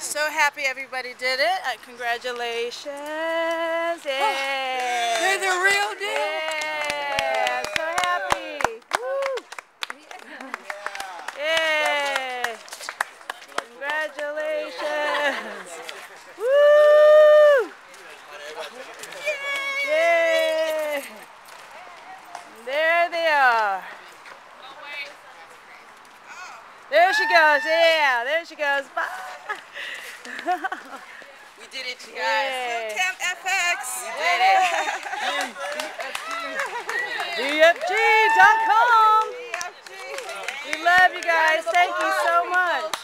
So happy everybody did it. Congratulations. Yeah. They're the real deal. Yeah. So happy. Woo. Yeah. Congratulations. Woo. Yeah. There they are. There she goes. Yeah. There she goes. Bye. We did it, you guys. Yeah. Camp FX. We did it. DFG.com. We love you guys. Thank you so much.